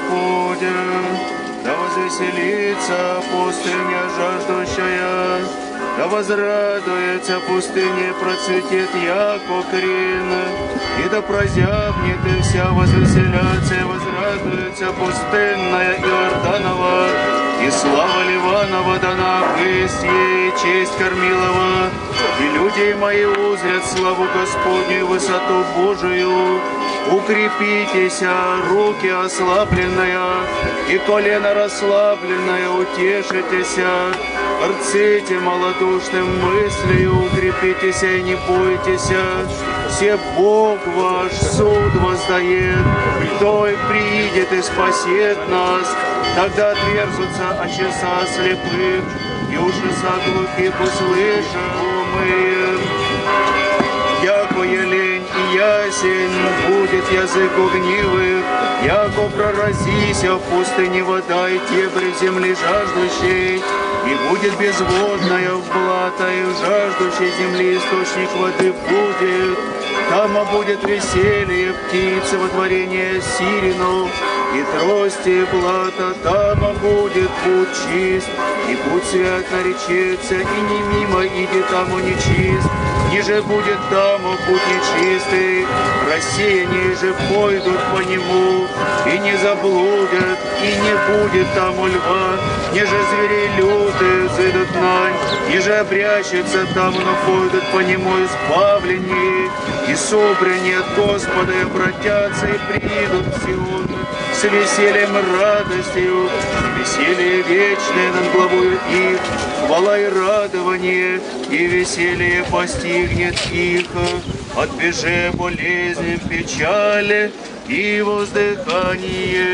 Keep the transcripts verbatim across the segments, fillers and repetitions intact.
Господа. Да возвеселится пустыня жаждущая, да возрадуется пустыня, процветет яко крин, и да прозябнет и вся возвеселятся и возрадуется пустынная Иорданова, и слава Ливанова дана высь ей, честь Кормилова, и люди мои узрят славу Господню, высоту Божию. Укрепитесь, руки ослабленные, и колено расслабленное, утешитесь, рците малодушным мыслью, укрепитесь и не бойтесь, все Бог ваш суд воздает, кто и приидет и спасет нас, тогда отверзутся очеса слепых, и уши глухих услышат мы. Яко елень и ясень будет язык огнивых, яко проразися в пустыне вода и дебри в земли жаждущей, и будет безводная в блата, и в жаждущей земли источник воды будет. Там будет веселье птицы, водворение сиренов, и трости и блата, там будет путь чист, и путь свят наречется, и не мимо иди тому нечист, ниже будет тому путь нечистый, рассеяние же пойдут по нему, и не заблудят, и не будет тому льва, ниже зверей лютых зайдут нань, ниже обрящется там, но пойдут по нему избавленнее, и собрание от Господа и обратятся, и придут в Сион с весельем и радостью, и веселье вечное над главою их, хвала и радование, и веселье постигнет их, отбеже болезни, печали и воздыхание.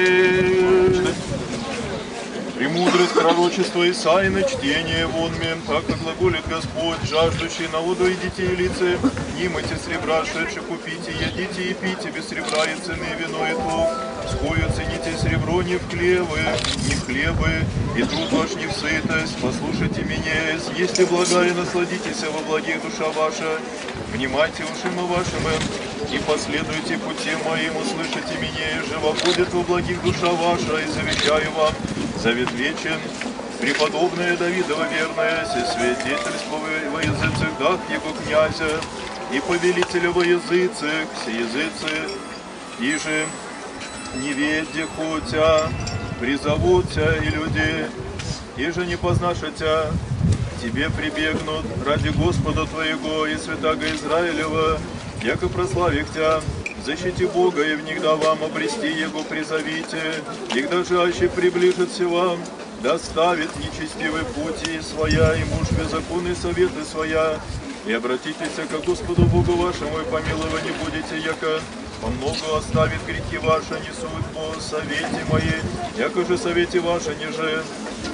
Премудрость пророчества Исаина, чтение вонме, так как глаголит Господь, жаждущий на воду идите и лице, нимайте сребра, шедши купите, едите и пите, без сребра и цены вино и то, скою цените сребро не в хлебы, не в хлебы, и труд ваш не в сытость, послушайте меня, если блага и насладитесь во благих душа ваша, внимайте ушима вашими, и последуйте путем моим, услышите меня, и же воходит во благих душа ваша, и завещаю вам завет вечен, преподобная Давидова верная, свидетельство во языцах дах его князя, и повелителя во языцах, все языцы, и же не веде хотя, призовутся и люди, и же не познашатся, тебе прибегнут ради Господа твоего и святаго Израилева, яко прославих тя, защити Бога, и внегда вам обрести Его призовите, и когда жаще приближится вам, доставит нечестивый пути своя, и муж беззаконный советы своя, и обратитесь ко Господу Богу вашему, и помилования будете, яко по многу оставит грехи ваши, несут по совете мои, яко же совете ваши ниже.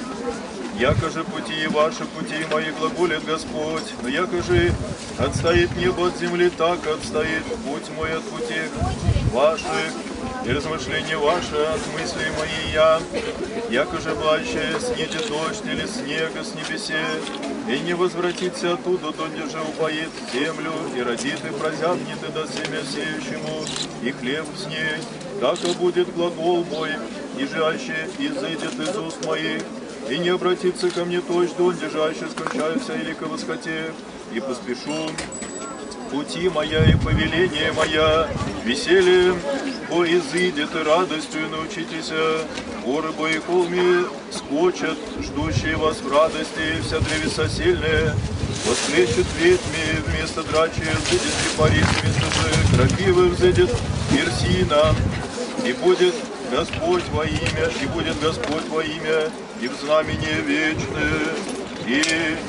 Яко же пути ваши, пути мои, глаголит Господь, но яко же отстоит небо от земли, так отстоит путь мой от путей ваших, и размышления ваши от мыслей моих я, яко же блаще снидет дождь или снега с небесе, и не возвратится оттуда, донде же упоит землю, и родит, и прозябнет, и даст семя сеющему, и хлеб с ней, так и будет глагол мой, и жаще изыдет из уст моих, и не обратится ко мне точь, донде жаще скончаются или ко восхоте, и поспешу пути моя и повеление моя, весельем бо изыдет и радостью научитесь, горы бо и холми скочат, ждущие вас в радости, вся древеса сильные, восклещут ветвями вместо драчи, взыдет кипарис вместо же крапивы, взыдет персина, и будет Господь во имя, и будет Господь во имя, и в знамение вечное, и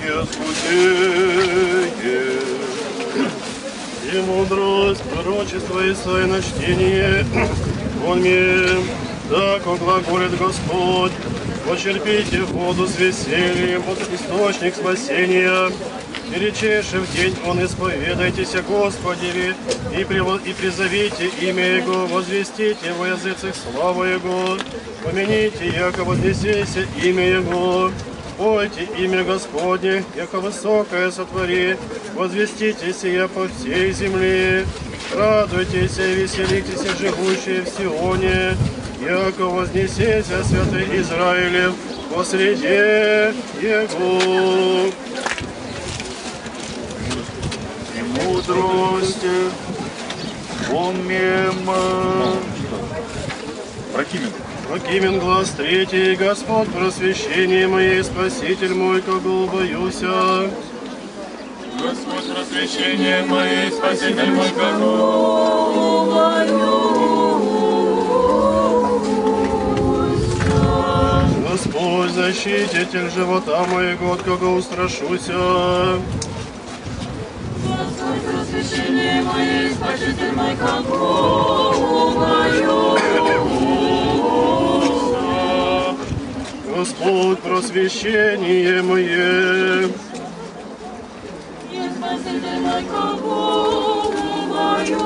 неоскудение. И мудрость, пророчество Исаина, чтение, вон мне, так глаголит Господь, почерпите воду с весельем, вот источник спасения, и речеше в день он исповедайтесь о Господе, и, и призовите имя Его, возвестите во языцах славу Его, помяните, яко вознесеся имя Его, пойте имя Господне, яко высокое сотвори, возвестите сия по всей земле, радуйтесь и веселитесь, живущие в Сионе, яко вознесется святый Израилев посреди его. И мудрость, помним. Прокимен. Прокимен глаз третий, Господь просвещение мое, Спаситель мой, кого боюся. Господь просвещение мое, Спаситель мой, кого боюся. Господь защититель живота моего, от кого устрашуся. Господь просвещение мое, Спаситель мой, кого боюся. Господь просвещение мое. Спаситель мой, кого боюся.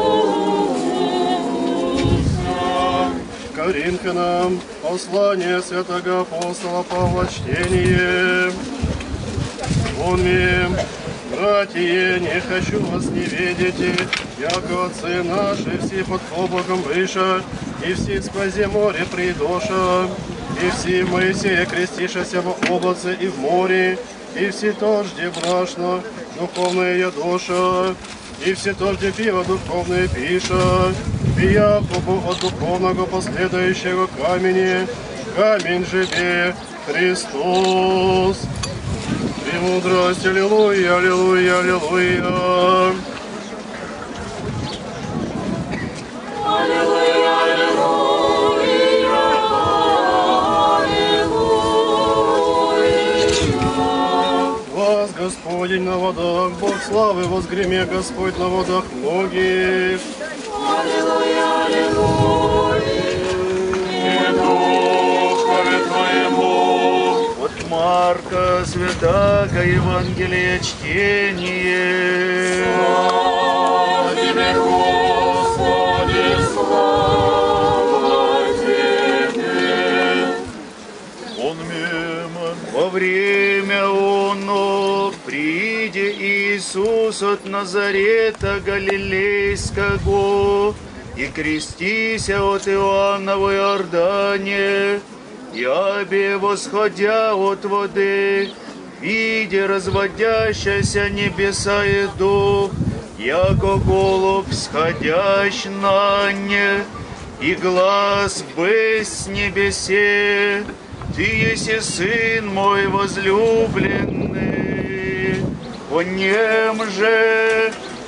Коринфянам послание святого апостола Павла, чтение. Помним, братья, не хочу вас не видите, яко отцы наши все под облаком выше, и все сквозь море придоша, и все Моисея крестишася в облаце и в море, и все тожде брашно, духовное ядоша, и все тожде пиво духовное пиша, и Якобу от духовного последующего камени, камень живе Христос. Премудрость, аллилуйя, аллилуйя, аллилуйя. Аллилуйя, аллилуйя, аллилуйя. Вас, Господень, на водах, Бог славы, возгреме Господь на водах многих. Аллилуйя, аллилуйя. И Духове Твоему. От Марка святаго Евангелие чтение. Слава Тебе, Господи, слава Тебе. Он мимо. Во время оно прииде Иисус от Назарета Галилейского и крестися от Иоанна в Иордане, и обе восходя от воды, видя разводящаяся небеса и дух, яко голубь сходящ на не, и глаз бысь с небесе, Ты еси Сын мой возлюбленный, о нем же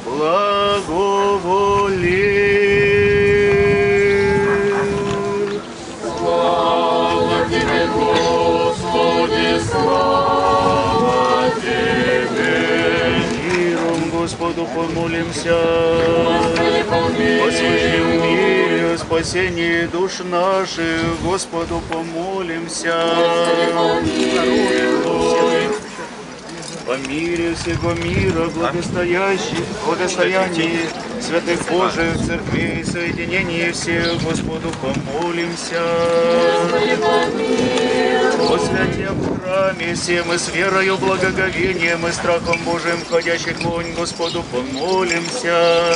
благоволи. Слава Тебе, Господи, слава Тебе. Миром Господу помолимся. Господи, помилуй. Послушай в мире спасение душ наших, Господу помолимся. Господи, помилуй. По мире всего мира, благостоящих, благостоянии святых Божих церквей, соединении всех, Господу помолимся. Господи, помилуй. О святе в храме все мы с верою, благоговением и страхом Божиим, входящих в огонь, Господу помолимся.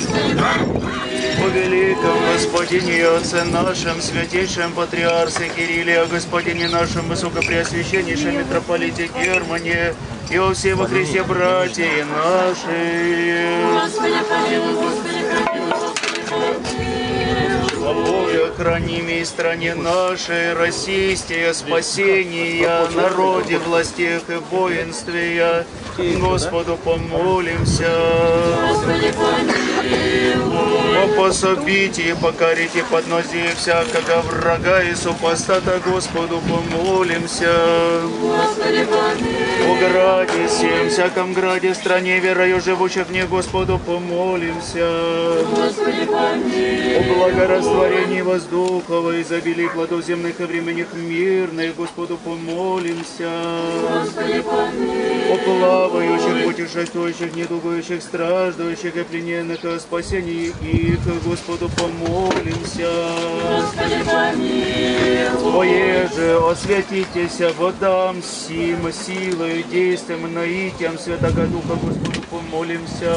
О великом Господине и Отце нашем, святейшем Патриарсе Кирилле, о Господине нашем, высокопреосвященнейшем митрополите Германе, и о все во Христе братья наши. Господи, помилуй, Господи, помилуй, Господи, помилуй. О Боже, храни ми стране нашей, российские спасения, народе, властях и воинстве, Господу помолимся. Господи, помилуй. О пособите и покорите поднозие всякого врага и супостата, Господу помолимся. Господи, помилуй. О граде всем, всяком граде, стране верою живущих в ней, Господу помолимся. Господи, помилуй. О благорастворении воздухова, изобилии плодов земных и временных мирных, Господу помолимся. Господи, помилуй. О плавающих, путешествующих, недугующих, страждущих и плененных, о спасении их, Господу помолимся. Господи, помилуй. О еже, освятитеся водам сим, силою, действием, наитием Святого Духа, Господу помолимся.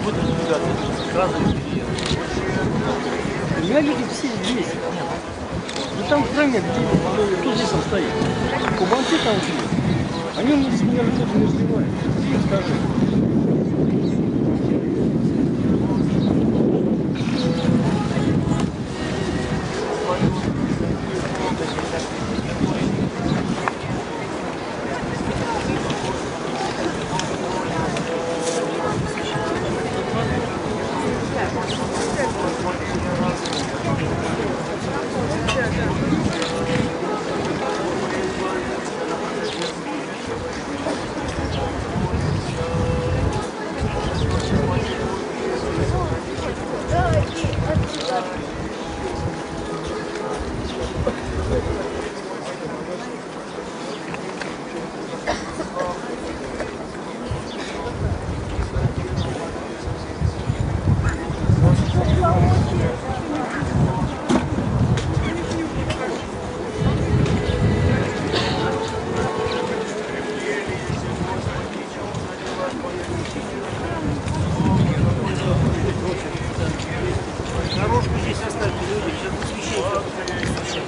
будет двигаться, сразу переезд. У меня люди все здесь. Ну там в храме, кто здесь там стоит? Кубанцы там живут. Они у меня с меня люди не сливают. Ты им скажи. Дорожку здесь оставьте, люди, сейчас освещение.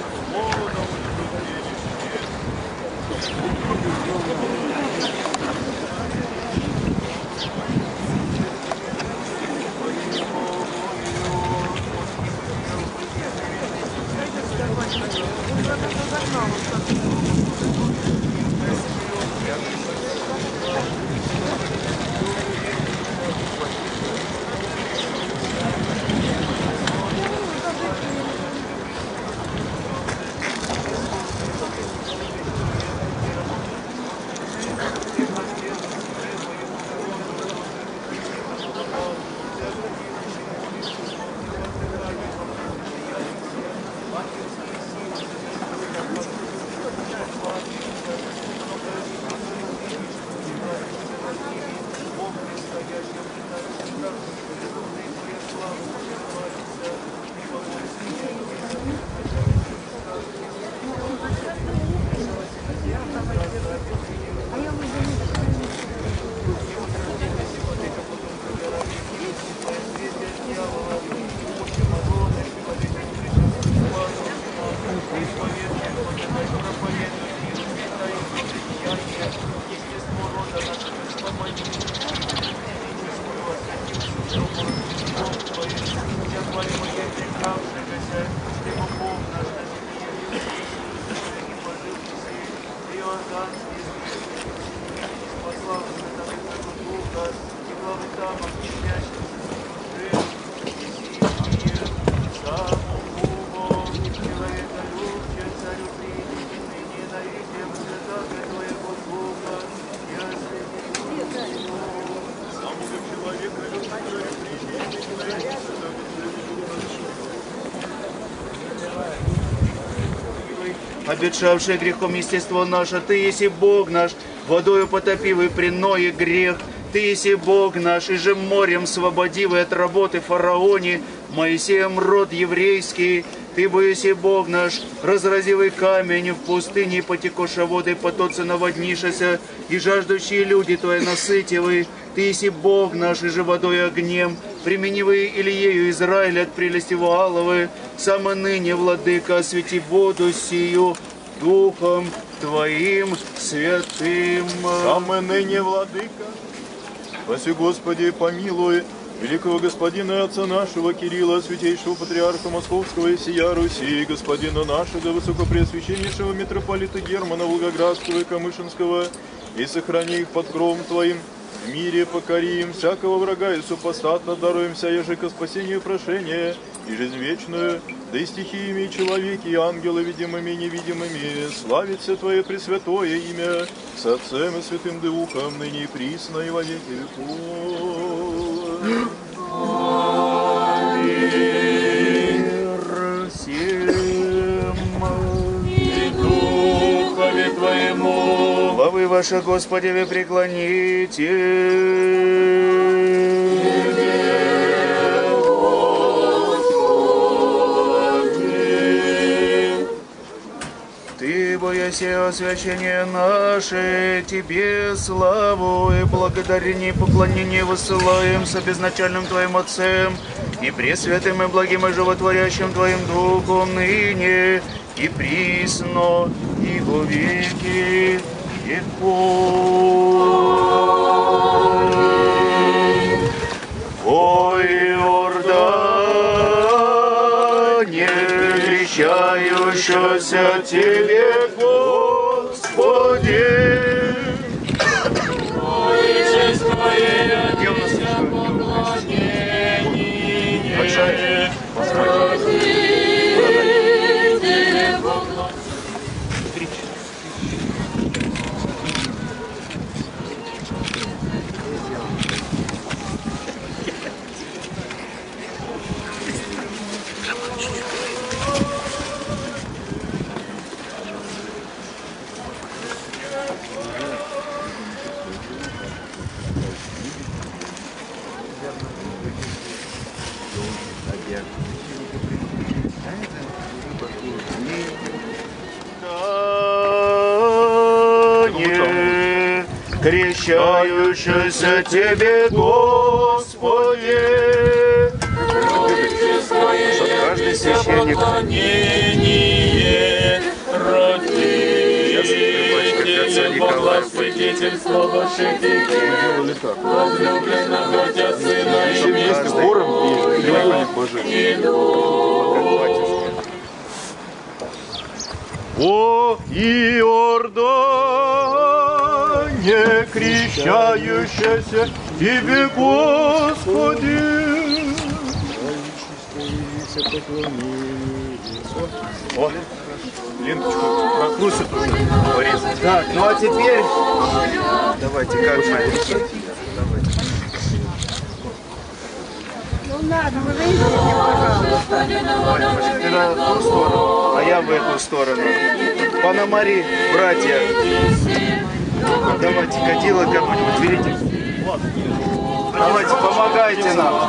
обетшавшее грехом естество наше, Ты еси Бог наш, водою потопивый приной грех, Ты еси Бог наш, и же морем свободивый от работы фараоне, Моисеем род еврейский, Ты боеси Бог наш, разразивый камень в пустыне, потекоша воды потоцы наводнишася, и жаждущие люди Твои насытивы, Ты еси Бог наш, и же водой огнем, применивый Илиею Израиль от прелести Вааловы, само ныне, Владыка, освети воду сию Духом Твоим святым. Самое ныне, Владыка, спаси, Господи, помилуй великого господина и отца нашего Кирилла, святейшего патриарха Московского и сия Руси, господина нашего высокопреосвященнейшего митрополита Германа Волгоградского и Камышинского, и сохрани их под кровом Твоим. В мире покори им всякого врага и супостата, даруемся еже ко спасению прошения и жизнь вечную, да и стихиями, и человеки, и ангелы, видимыми и невидимыми, славится Твое пресвятое имя с Отцем и Святым Духом, ныне и присно, и во веки веков. Мир всем и Духове Твоему, главы ваши, Господи, вы преклоните. Ты, боясь сие освящение наше, Тебе славу и благодарение, и поклонение высылаем с обезначальным Твоим Отцем, и пресвятым, и благим, и животворящим Твоим Духом, ныне и присно, и во веки веков. О Иордане, крещающийся Тебе, Господи. Крещающийся Тебе, Господи. Каждый священник. Николая, свидетельство ваше делали так. Возлюбленного Отца Сына и вместе хором и любовь Божию. О Иордане, крещающийся Тебе, Господи. О, ленточку прокрутит уже. Так, ну а теперь давайте как же. Ну ладно, вы выйдите, пожалуйста. Ты на ту сторону, а я в эту сторону. Пономари, братья. Давайте кадила кому-нибудь берите. Давайте, помогайте нам.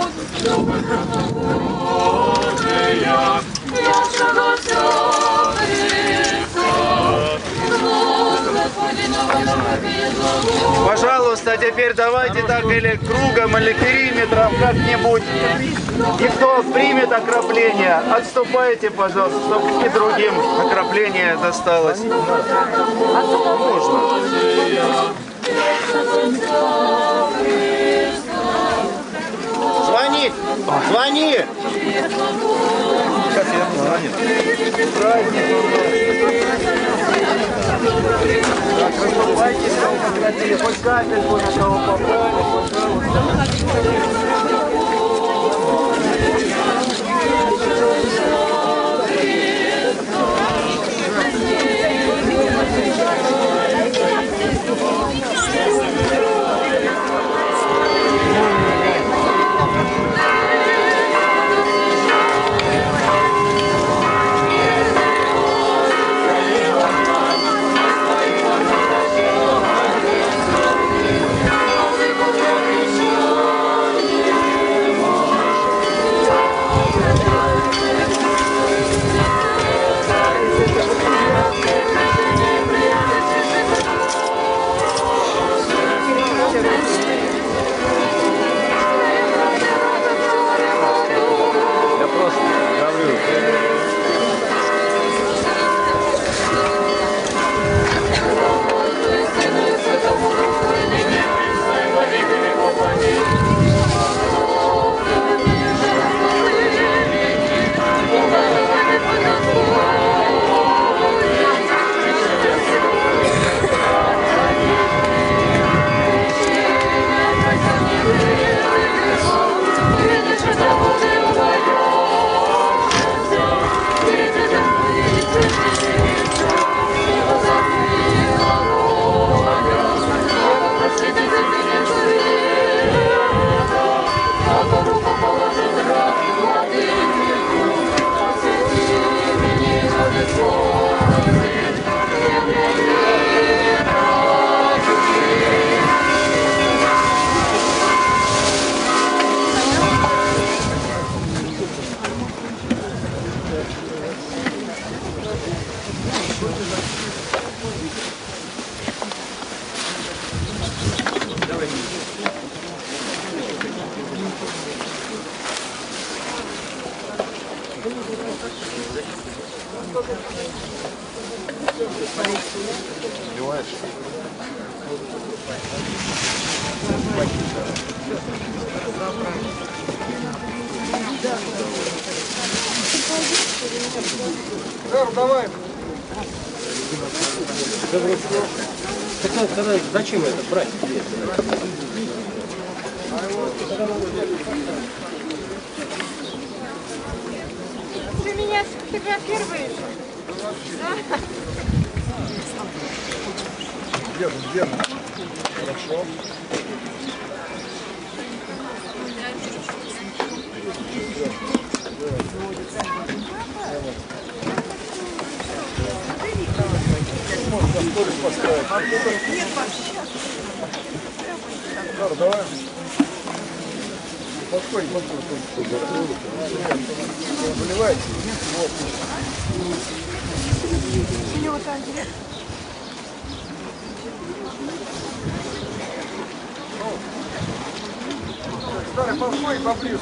Пожалуйста, теперь давайте так или кругом, или периметром как-нибудь. И кто примет окропление, отступайте, пожалуйста, чтобы и другим окропление досталось. Можно. Звони! Звони! Сейчас я занят. Так, расступайтесь, кого хотели, хоть капельку на кого попали, Давай. Тогда, тогда зачем это брать? Ты меня сфотографируешь? Да? Где, где? Хорошо. Можно сторис поставить. Нет, вообще. Сара, давай. Подходи, подходи. Выливайте. Вот. У него там директ. Сара, подходи поближе.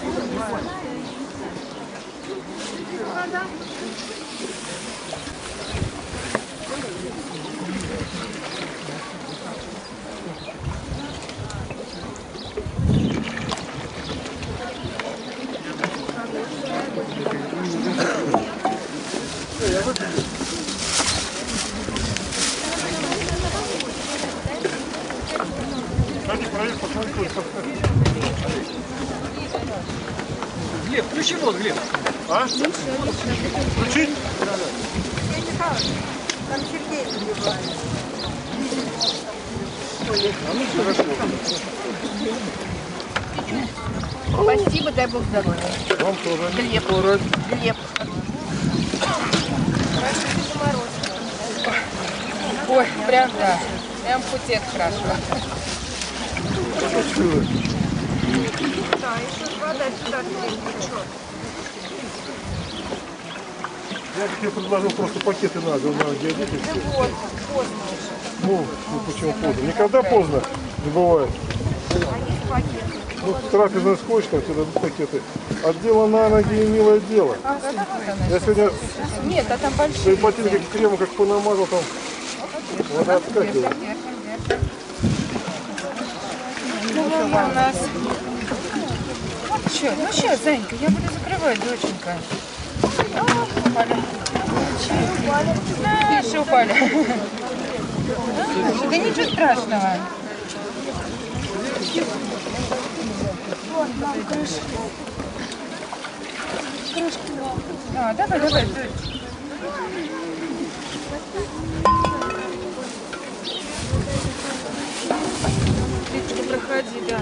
Глеб, включи вот, Глеб. А? Включить? Там Сергей набивает. А ну хорошо. Спасибо, дай Бог здоровья. Вам тоже. Глеб. Глеб. Ой, прям да. Прям путет хорошо. Да, еще вода сюда течет. Я тебе предложил просто пакеты на дом, на диабетик. Да вот, поздно уже. Ну, ну почему поздно? Никогда поздно не бывает. А есть пакет? Ну, трапезный скотч, там тебе дадут пакеты. От дела на ноги и милое дело. А, да, да, вот она. Я сегодня Нет, а там большие. свои ботинки крема как понамазал, там вода отскакивает. Ну, мама у нас. Че, ну сейчас, Занька, я буду закрывать, доченька. Упали. Знаешь, упали. Да ничего страшного. А, давай, давай, дочь. Лидочка, проходи, да.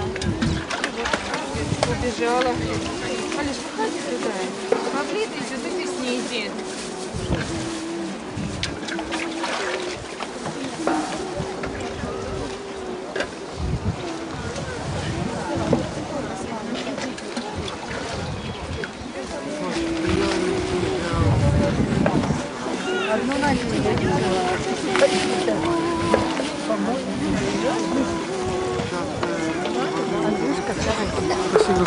Убежала. Алиш, выходи туда. Могли ты сюда, ты с ней иди. Одну налить. Андрюшка, давай. Спасибо,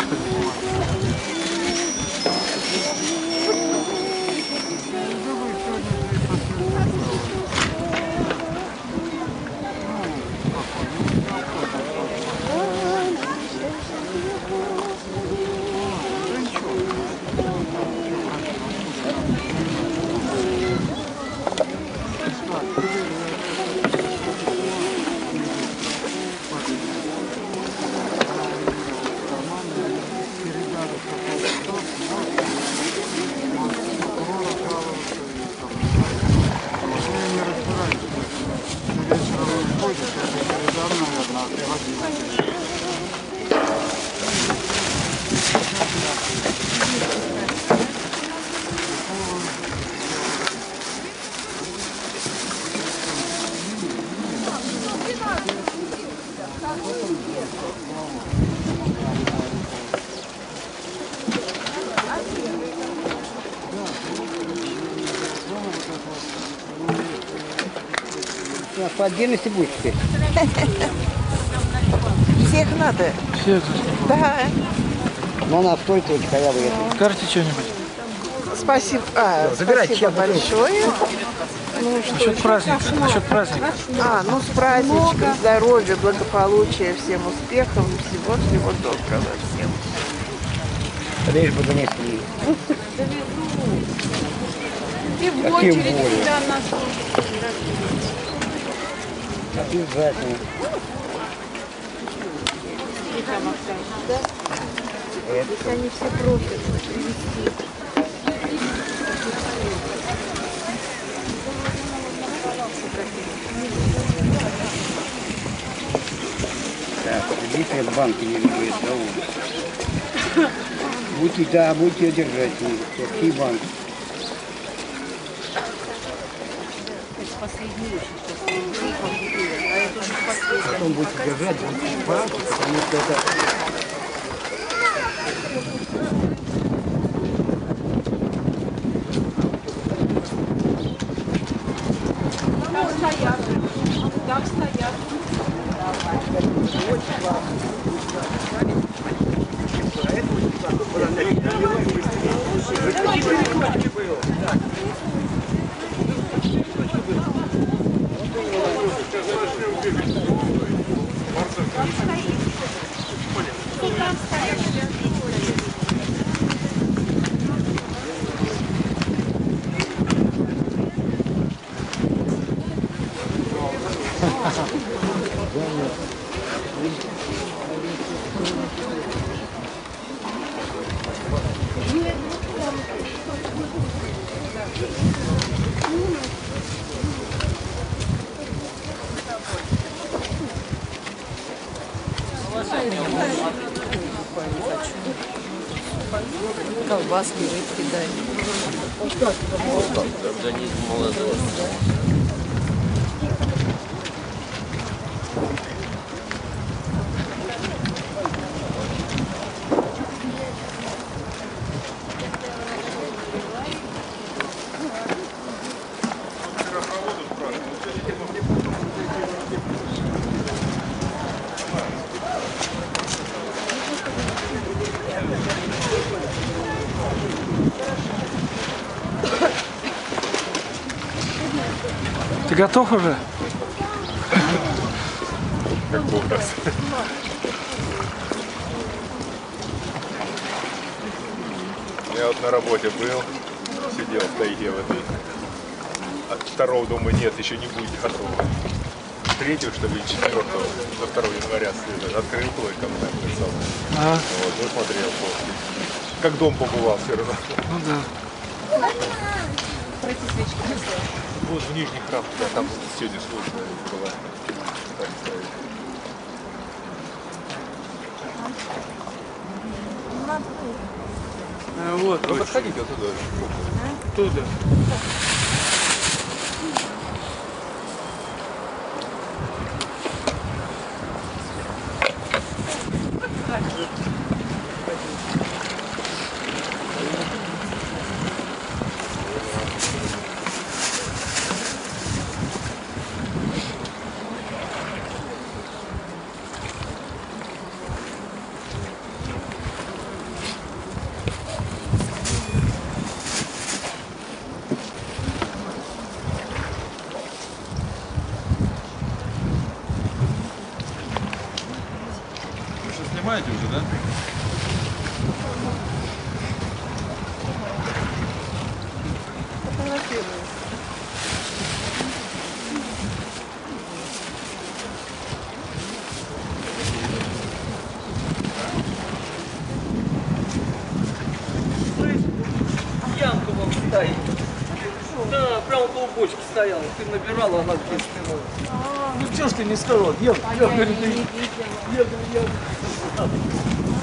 По отдельности будет теперь. Всех надо. Всех. Да. Но она в той точке, а я в этой. Скажите что-нибудь. Спасибо, а, спасибо большое. Ну, что Насчет еще? праздника. Насчет праздника. А, ну с праздничком, здоровья, благополучия, всем успехов и всего-всего доброго всем. Лишь бы донесли. И в Какие очередь воли? сюда нас. Обязательно. Здесь они все просят привезти. Да, кредиты от банка не любят, да, будете, да, будете держать. Какие банки? Потом будете держать банки, потому что это... Там стоят. Там стоят. Колбаски, рыбки дай. Организм молодой. Ты готов уже? Как Бог даст. Я вот на работе был, сидел в тайге в этой. От второго дома нет, еще не будет готово. Третьего, что ли, четвертого, до второго января следует. Открыл плойком, написал. А, Вот, посмотрел. Как дом побывал все равно. ну да. Вот в Нижний храм, да, там сегодня служба была. Так стоит. А, вот, Ну, подходите вот туда. туда. Вы что, снимаете уже, да? Ямка вам стоит. Да, прямо около бочки стояла. Ты набирала, она здесь стояла. Ну что ж ты не сказал? Я, я, говорю, ты... Я, говорю, я...